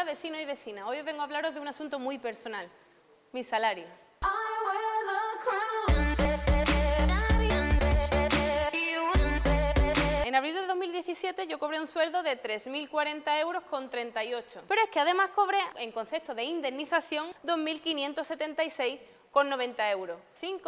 vecinos y vecinas. Hoy vengo a hablaros de un asunto muy personal, mi salario. En abril de 2017 yo cobré un sueldo de 3.040 euros con 38. Pero es que además cobré, en concepto de indemnización, 2.576,90 euros.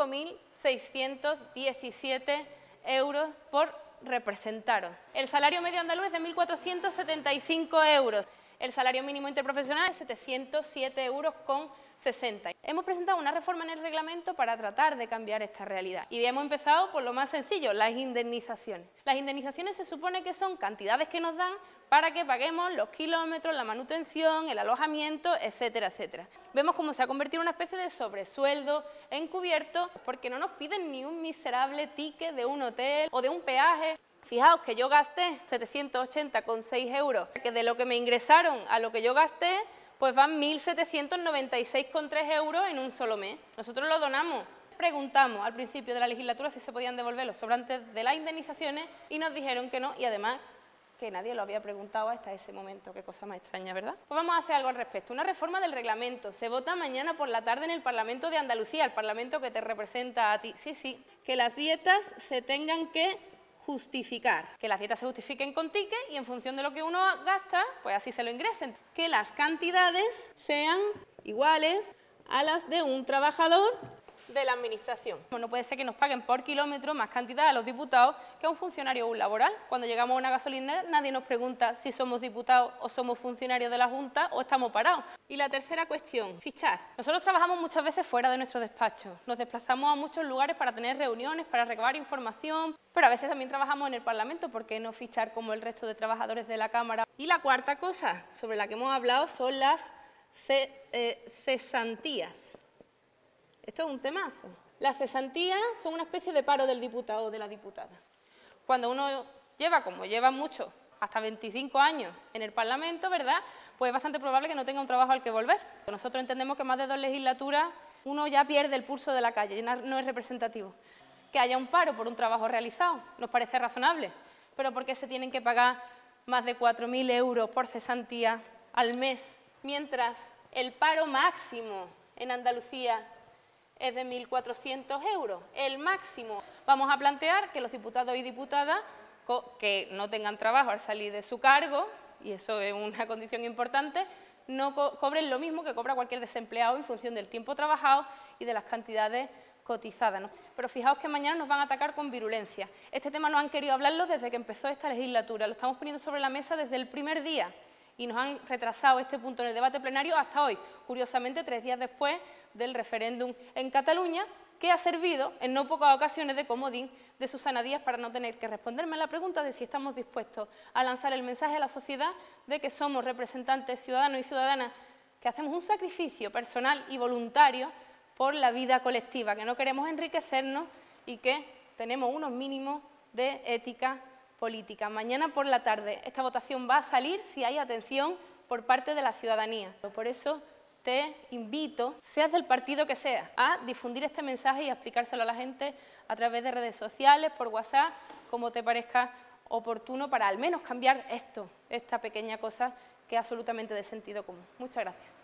5.617 euros por representaros. El salario medio andaluz es de 1.475 euros. El salario mínimo interprofesional es 707 euros con 60. Hemos presentado una reforma en el reglamento para tratar de cambiar esta realidad. Y hemos empezado por lo más sencillo, las indemnizaciones. Las indemnizaciones se supone que son cantidades que nos dan para que paguemos los kilómetros, la manutención, el alojamiento, etcétera, etcétera. Vemos cómo se ha convertido en una especie de sobresueldo encubierto porque no nos piden ni un miserable ticket de un hotel o de un peaje. Fijaos que yo gasté 780,6 euros, que de lo que me ingresaron a lo que yo gasté, pues van 1.796,3 euros en un solo mes. Nosotros lo donamos. Preguntamos al principio de la legislatura si se podían devolver los sobrantes de las indemnizaciones y nos dijeron que no, y además que nadie lo había preguntado hasta ese momento. Qué cosa más extraña, ¿verdad? Pues vamos a hacer algo al respecto. Una reforma del reglamento. Se vota mañana por la tarde en el Parlamento de Andalucía, el Parlamento que te representa a ti. Sí, que las dietas se tengan que justificar, que las dietas se justifiquen con ticket y en función de lo que uno gasta, pues así se lo ingresen. Que las cantidades sean iguales a las de un trabajador de la administración. No puede ser que nos paguen por kilómetro más cantidad a los diputados que a un funcionario o un laboral. Cuando llegamos a una gasolinera nadie nos pregunta si somos diputados o somos funcionarios de la Junta o estamos parados. Y la tercera cuestión, fichar. Nosotros trabajamos muchas veces fuera de nuestro despacho. Nos desplazamos a muchos lugares para tener reuniones, para recabar información, pero a veces también trabajamos en el Parlamento. ¿Por qué no fichar como el resto de trabajadores de la Cámara? Y la cuarta cosa sobre la que hemos hablado son las cesantías. Esto es un temazo. Las cesantías son una especie de paro del diputado o de la diputada. Cuando uno lleva, como lleva mucho, hasta 25 años en el Parlamento, ¿verdad?, pues es bastante probable que no tenga un trabajo al que volver. Nosotros entendemos que más de 2 legislaturas uno ya pierde el pulso de la calle, no es representativo. Que haya un paro por un trabajo realizado nos parece razonable, pero ¿por qué se tienen que pagar más de 4.000 euros por cesantía al mes, mientras el paro máximo en Andalucía es de 1.400 euros, el máximo? Vamos a plantear que los diputados y diputadas que no tengan trabajo al salir de su cargo, y eso es una condición importante, no cobren lo mismo que cobra cualquier desempleado en función del tiempo trabajado y de las cantidades cotizadas, ¿no? Pero fijaos que mañana nos van a atacar con virulencia. Este tema no han querido hablarlo desde que empezó esta legislatura, lo estamos poniendo sobre la mesa desde el primer día y nos han retrasado este punto en el debate plenario hasta hoy, curiosamente 3 días después del referéndum en Cataluña, que ha servido en no pocas ocasiones de comodín de Susana Díaz para no tener que responderme a la pregunta de si estamos dispuestos a lanzar el mensaje a la sociedad de que somos representantes ciudadanos y ciudadanas, que hacemos un sacrificio personal y voluntario por la vida colectiva, que no queremos enriquecernos y que tenemos unos mínimos de ética política. Mañana por la tarde esta votación va a salir si hay atención por parte de la ciudadanía. Por eso te invito, seas del partido que seas, a difundir este mensaje y a explicárselo a la gente a través de redes sociales, por WhatsApp, como te parezca oportuno, para al menos cambiar esta pequeña cosa que es absolutamente de sentido común. Muchas gracias.